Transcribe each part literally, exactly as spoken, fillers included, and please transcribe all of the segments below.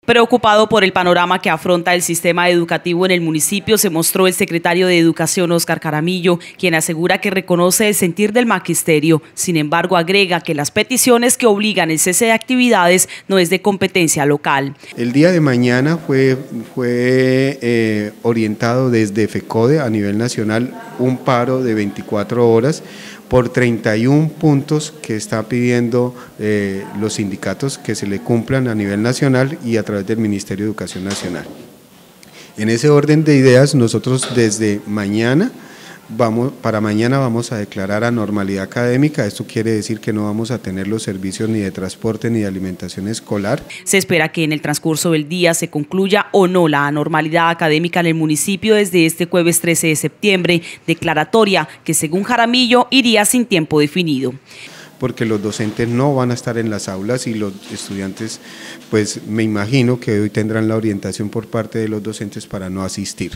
Preocupado por el panorama que afronta el sistema educativo en el municipio, se mostró el secretario de Educación, Óscar Jaramillo, quien asegura que reconoce el sentir del magisterio. Sin embargo, agrega que las peticiones que obligan el cese de actividades no es de competencia local. El día de mañana fue, fue eh, orientado desde FECODE a nivel nacional un paro de veinticuatro horas por treinta y un puntos que está pidiendo eh, los sindicatos que se le cumplan a nivel nacional y a través del Ministerio de Educación Nacional. En ese orden de ideas, nosotros desde mañana, vamos, para mañana vamos a declarar anormalidad académica. Esto quiere decir que no vamos a tener los servicios ni de transporte ni de alimentación escolar. Se espera que en el transcurso del día se concluya o no la anormalidad académica en el municipio desde este jueves trece de septiembre, declaratoria que según Jaramillo iría sin tiempo definido. Porque los docentes no van a estar en las aulas y los estudiantes, pues me imagino que hoy tendrán la orientación por parte de los docentes para no asistir.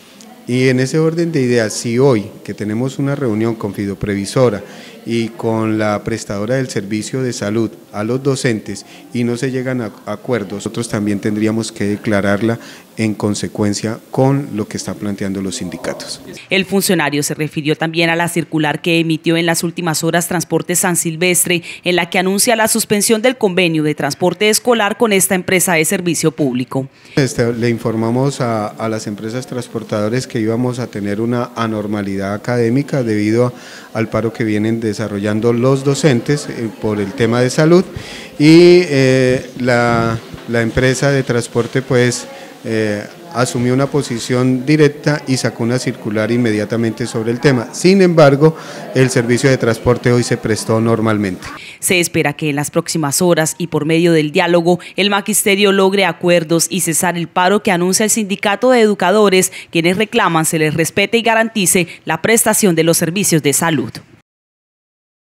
Y en ese orden de ideas, si hoy que tenemos una reunión con Fidoprevisora y con la prestadora del servicio de salud a los docentes y no se llegan a acuerdos, nosotros también tendríamos que declararla en consecuencia con lo que están planteando los sindicatos. El funcionario se refirió también a la circular que emitió en las últimas horas Transporte San Silvestre, en la que anuncia la suspensión del convenio de transporte escolar con esta empresa de servicio público. Este, le informamos a, a las empresas transportadoras que íbamos a tener una anormalidad académica debido a, al paro que vienen desarrollando los docentes eh, por el tema de salud y eh, la, la empresa de transporte pues Eh, asumió una posición directa y sacó una circular inmediatamente sobre el tema. Sin embargo, el servicio de transporte hoy se prestó normalmente. Se espera que en las próximas horas y por medio del diálogo el magisterio logre acuerdos y cesar el paro que anuncia el sindicato de educadores, quienes reclaman se les respete y garantice la prestación de los servicios de salud.